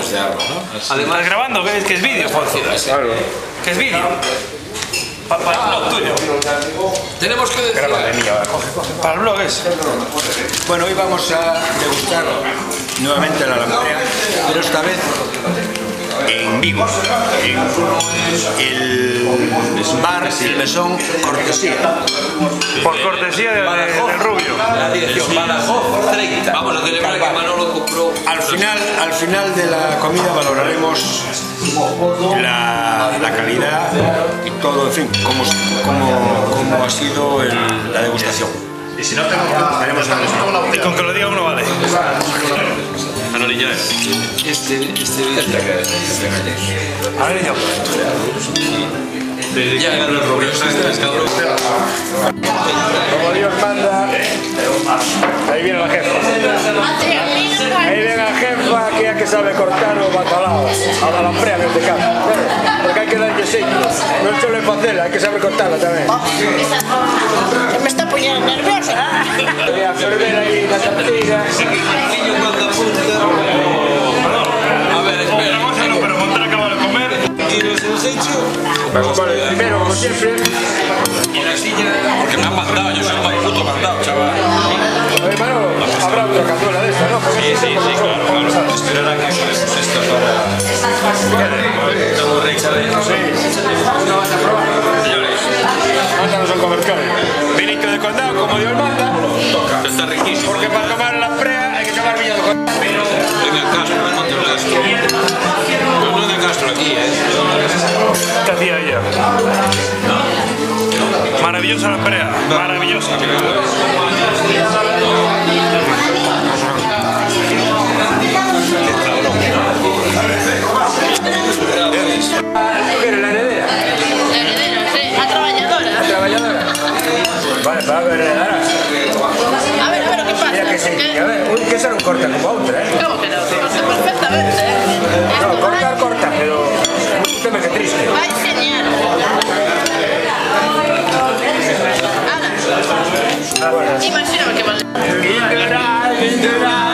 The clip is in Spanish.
Además, grabando, que es vídeo, foto. Claro. ¿Qué es vídeo? Para el blog tuyo. Tenemos que decir... Para el blog es. Bueno, hoy vamos a degustar nuevamente la lamprea, pero esta vez en Vigo, en el bar El Mesón Cortesía. Por cortesía del Rubio. La dirección Badajoz 30. Vamos a celebrar que Manolo compró... Al final de la comida valoraremos la calidad y todo, en fin, cómo ha sido la degustación. Y si no tenemos y con que lo diga uno vale. Manolillo es. Este vídeo. A ver, yo. Ya ganó el Rubio, cabrón. Como Dios manda, ahí viene la jefa. Ahí viene la jefa que sabe cortar o bacalao, a la lamprea en este caso. Porque hay que darle sitio, no solo facela, hay que saber cortarla también. Me está poniendo nerviosa. Voy a ferver ahí la tortilla. Niño cuando apunta... A ver, espera. Pero Montana acaba de comer. ¿Quieres el sitio? Vale, primero, como siempre. Y la silla... Porque me han mandado, yo soy un puto mandado, chaval. Oye, Manolo, habrá otra cazuela de esta, ¿no? Sí, claro. Esperará que ponemos esto para... Estamos rechazados. ¿No vas a probar? Señores. Mándanos al comercial. Vinito de condado, como Dios manda. Está riquísimo. Porque para tomar la lamprea hay que tomar viña de condado. Venga, Castro, no te Castro. No de Castro aquí, ¿Qué hacía ella? Maravillosa la pelea, maravillosa. ¿Qué eres, la heredera? La heredera, sí. La trabajadora. ¿La trabajadora? Vale, para ver, heredera. A ver, ¿qué pasa? Mira que sí, a ver, uy, que esa no corta como otra, ¿eh? ¿Cómo que no? Corta perfectamente, ¿eh? No, corta, pero usted me que triste. Va a enseñar. Ana, Bueno. imagíname que vale. Literal.